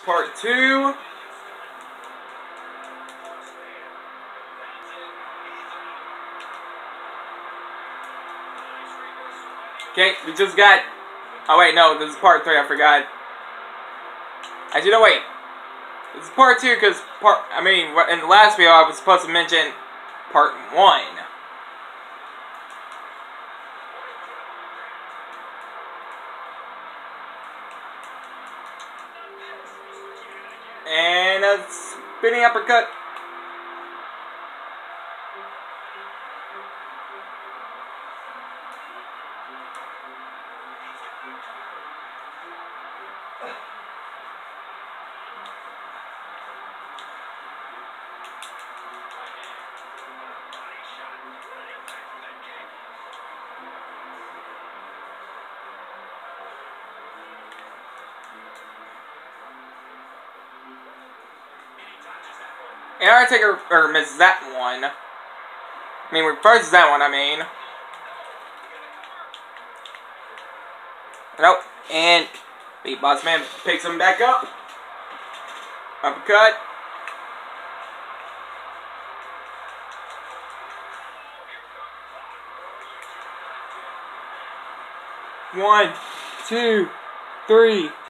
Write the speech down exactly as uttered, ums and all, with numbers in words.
part two. Okay, we just got... Oh wait, no, this is part three, I forgot. Actually, no, wait. This is part two because part... I mean, in the last video I was supposed to mention part one. And a spinning uppercut. And Undertaker, or misses that one. I mean, reverses that one, I mean. Nope. And Big Boss Man picks him back up. Uppercut. One, two, three.